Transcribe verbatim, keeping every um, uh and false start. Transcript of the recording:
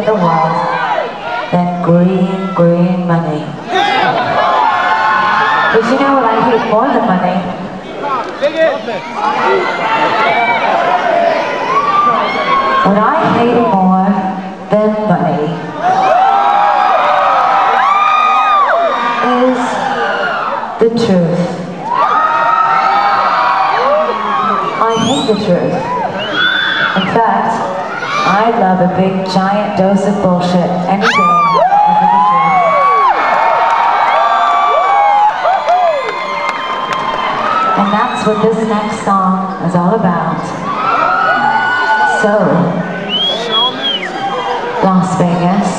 in the world than green, green money. But you know what I hate more than money? What I hate more than money is the truth. I hate the truth. In fact, I'd love a big giant dose of bullshit any day over the truth. And that's what this next song is all about. So, Las Vegas,